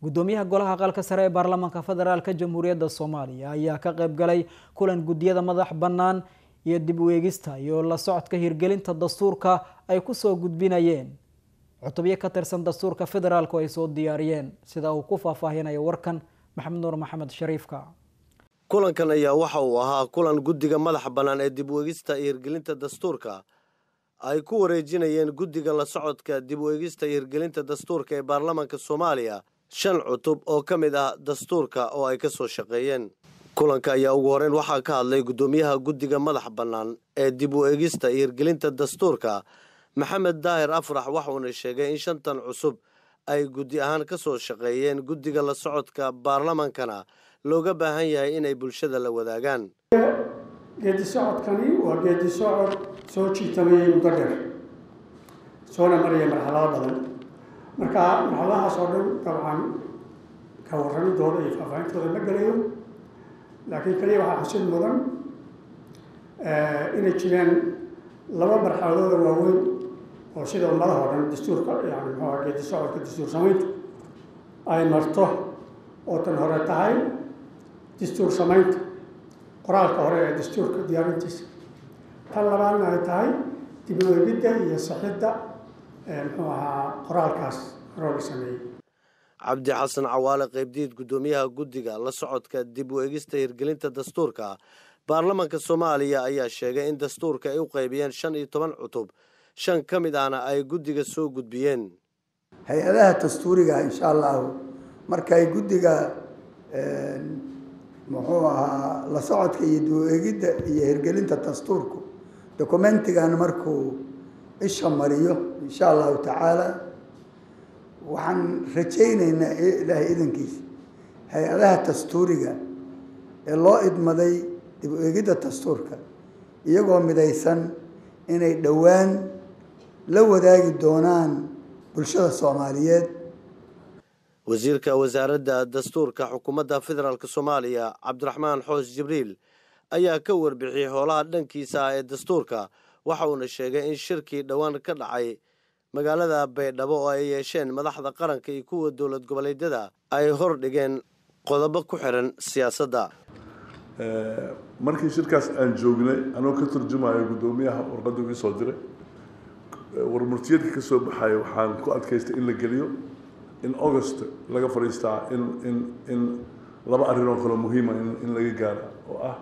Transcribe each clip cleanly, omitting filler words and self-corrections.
gudoomiyaha golaha aqalka sare ee baarlamaanka federaalka jamhuuriyadda Soomaaliya ayaa ka qayb galay kulan gudiyada madax bannaan iyo dib u eegista iyo la socodka hirgelinta dastuurka ay ku soo gudbinayeen cutubyo ka tirsan dastuurka federaalka oo ay soo diyaariyeen sida uu ku faahfaahinayo warkan Maxamed Nuur Maxamed Shariifka. kulankan ayaa waxa uu ahaa kulan gudiga madax bannaan ee dib u eegista iyo hirgelinta dastuurka ay ku wareejinayeen gudiga la socodka dib u eegista iyo hirgelinta dastuurka ee baarlamaanka Soomaaliya 5 cutub oo ka mid ah dastuurka oo ay ka soo shaqeeyeen. kulanka ayaa ugu horeyn waxaa ka hadlay gudoomiyaha gudiga madax bannaan ee dib u eegista iyo hirgelinta dastuurka Maxamed Daahir Afrax waxaana sheegay in 5tan cusub ay gudi ahaan ka soo shaqeeyeen gudiga la socodka baarlamaankana looga baahan yahay inay bulshada la wadaagaan. geedi socodkani waa geedi socod soo jiitamay muddo dheer soona maraya marxalado badan marka marxaladahaas oo dhan dabcan ka warramidooda iyo faahfaahintooda ma gelayo laakiin kaliya waxaa xusid mudan inay jireen 2 marxaladood oo waaweyn oo sida ummadaha oo dhan dastuurka yani muxuu ahaa geedi socodka dastuur samayntu ay marto oo tan hore tahay dastuur samaynta qoraalka hore ee dastuurka diyaarintiisa tan labaadna ay tahay dib u eegidda iyo saxidda muxuu ahaa qoraalkaas hore la sameeyey. Cabdi Xasan Cawaale qaybdiid gudoomiyaha gudiga la socodka dib u eegista hirgelinta dastuurka baarlamaanka Soomaaliya ayaa sheegay in dastuurka ay u qaybiyeen 15 cutub 5 ka mid ahna ay gudiga soo gudbiyeen. hay-adaha dastuuriga insha Allah markay gudiga muxuu ahaa la socodka iyo dib u eegidda iyo hirgelinta dastuurku dokumentigan markuu isha mariyo insha Allah taala waxaan rajaynaynaa ilaahay idankiisa hay-adaha dastuuriga ee loo idmaday dib u eegidda dastuurka iyagoo midaysan inay dhowaan la wadaagi doonaan bulshada Soomaaliyeed. wasiirka wasaaradda dastuurka xukuumadda federaalka Soomaaliya Cabdiraxmaan Xoos Jibriil ayaa ka warbixiyay howlaha dhankiisa ee dastuurka waxa uu sheegay in shirkii dhawaan ka dhacay magaalada Baydhabo oo ay yeesheen madaxda qaranka iyo kuwa dowlad goboleedyada ay hor dhigeen qodobo ku xiran siyaasadda. markii shirkaas aan joognay anoo ka turjumayo gudoomiyaha warqadda uu soo diray warmurtiyadka ka soo baxay waxaan ku adkaystay in la geliyo in August laga fariistaa in 2 arrin oo kale muhiim ah in laga gaaro oo ah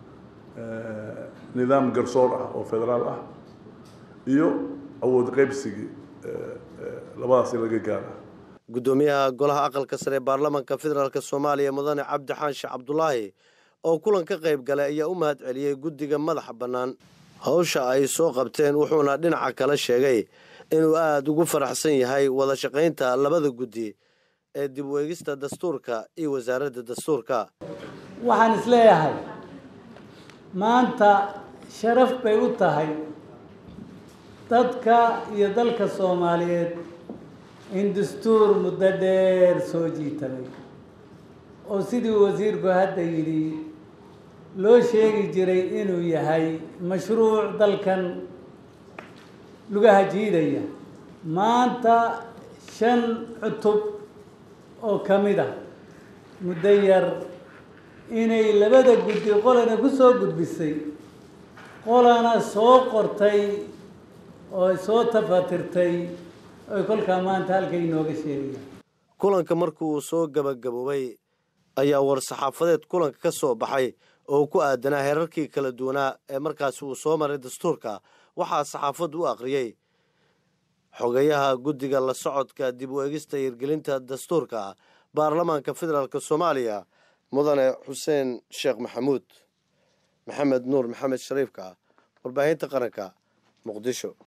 nidaam garsoor ah oo federaal ah iyo awood qaybsigii labadaas laga gaaro. gudoomiyaha golaha aqalka sare ee baarlamaanka federaalka Soomaaliya mudane Cabdi Xaashi Cabdullaahi oo kulan ka qayb galay ayaa u mahad celiyay gudiga madax bannaan hawsha ay soo qabteen wuxuuna dhinaca kale sheegay inuu aad ugu faraxsan yahay wada shaqaynta labada gudi ee dib u eegista dastuurka iyo wasaaradda dastuurka. waxaan isleeyahay maanta sharaf bay u tahay dadka iyo dalka Soomaaliyeed in dastuur muddo dheer soo jiitamay oo sidii wasiirku hadda yidhi loo sheegi jiray inuu yahay mashruuc dalkan lugaha jiidaya maanta 5 cutub oo ka mid ah muddo yar inay labada gudi qolana ku soo gudbisay qolana soo qortay oo soo tafatirtay oo kolka maanta halkay inooga sheegay. kulanka markuu soo gabagaboobay ayaa war saxaafadeed kulanka ka soo baxay oo ku aadanaa heerarkii kala duwanaa ee markaas uu soo maray dastuurka waxaa saxaafaddu u akhriyay xogayaha gudiga la socodka dib u eegista iyo hirgelinta dastuurka baarlamaanka federaalka Soomaaliya mudane Xuseen Sheekh Maxamuud. Maxamed Nuur Maxamed Shariifka warbaahinta qaranka Muqdisho.